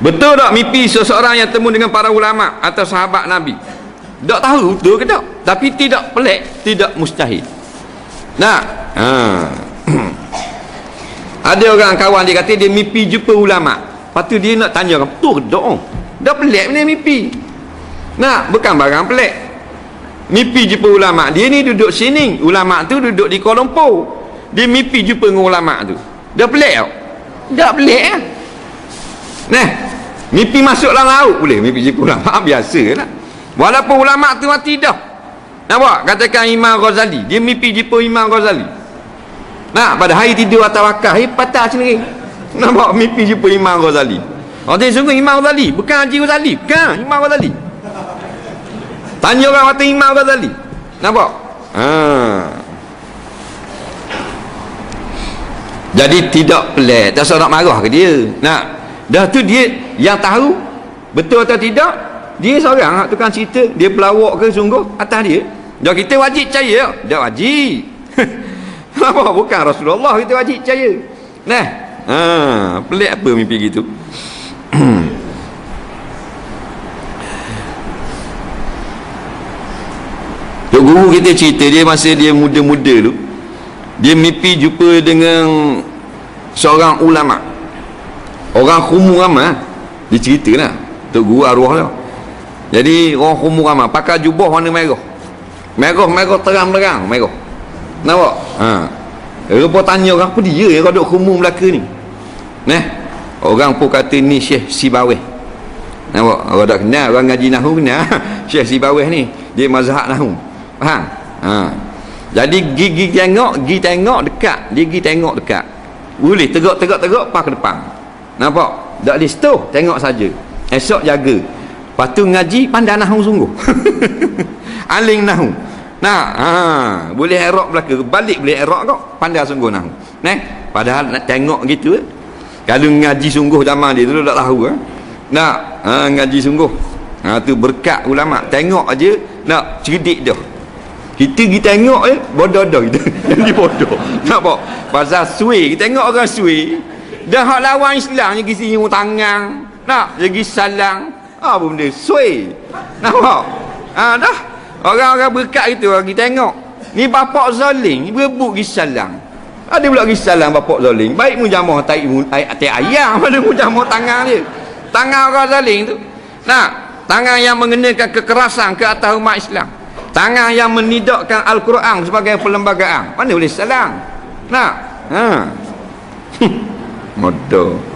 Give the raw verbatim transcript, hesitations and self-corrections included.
Betul tak mimpi seseorang yang temu dengan para ulama atau sahabat Nabi? Tak tahu betul ke tak? Tapi tidak pelik, tidak mustahil. Nah, ha. Ada orang kawan dia kata dia mimpi jumpa ulama. Lepas tu dia nak tanya, betul ke tak? Dah pelik ni mimpi. Nah, bukan barang pelik. Mimpi jumpa ulama. Dia ni duduk sini, ulama tu duduk di Kuala Lumpur. Dia mimpi jumpa dengan ulama tu. Dah pelik tak? Dah pelik kan? Nah, mimpi masuk dalam laut boleh mimpi jumpa ulama, biasa lah. Walaupun ulama tu mati dah. Nampak? Katakan Imam Ghazali, dia mimpi jumpa Imam Ghazali. Nah, pada hari tidur atas wakaf, eh patah sendiri. Nampak? Mimpi jumpa Imam Ghazali. Oh, dia sungguh Imam Ghazali, bukan Haji Ghazali, bukan Imam Ghazali. Tanya orang kata Imam Ghazali. Nampak? Ha. Jadi tidak pelik, tak usah nak marah ke dia. Nah, dah tu dia yang tahu betul atau tidak, dia seorang tukang cerita, dia pelawak ke sungguh atas dia. Dah kita wajib percaya, dah wajib. Apa bukan Rasulullah kita wajib percaya. Nah, ha, pelik apa mimpi gitu. Tok guru kita cerita dia masa dia muda-muda tu, dia mimpi jumpa dengan seorang ulama, orang khumur ramah. Dia cerita lah, Tok guru arwah lah. Jadi orang khumur ramah pakai jubah warna merah, merah-merah terang-terang merah. Nampak? Ha. Rupa tanya orang, apa dia yang duduk khumur Melaka ni? Nah, orang pun kata ni Syekh Sibawih. Nampak? Orang tak kenal, orang ngaji Nahu kenal. Syekh Sibawih ni dia mazhab Nahu. Faham? Ha. Jadi gigi tengok, gigi tengok dekat, dia gigi tengok dekat. Boleh tegak-tegak-tegak pas ke depan. Nampak? Tak boleh situ, tengok saja. Esok jaga. Lepas tu ngaji pandai Nahu sungguh. Aling Nahu. Nah, ha, boleh erok belaka, balik boleh erok kau, pandai sungguh Nahu. Nah, padahal nak tengok gitu eh. Kalau ngaji sungguh zaman dia dulu tak tahu eh. Nak ha, ngaji sungguh. Ha, tu berkat ulama, tengok aja nak cerdik dah. Kita pergi tengok eh, bodoh dah kita. Jadi bodoh. Nampak? Pasal suai, kita tengok orang suai. Dah hak lawan Islam je kisi nyium tangan. Nak jadi salang. Apa benda? Suai. Nampak? Ha, dah. Orang-orang berkat itu orang kita tengok. Ni bapak zalim, berebut pergi salang. Ada pula pergi salang bapak zalim. Baik mu jamah tai tai ayam, ada mu jamah tangan dia. Tangan orang zalim tu. Nah, tangan yang mengenakan kekerasan ke atas umat Islam. Tangan yang menidakkan Al-Quran sebagai perlembagaan. Mana boleh salang? Nah, ha. Modoh.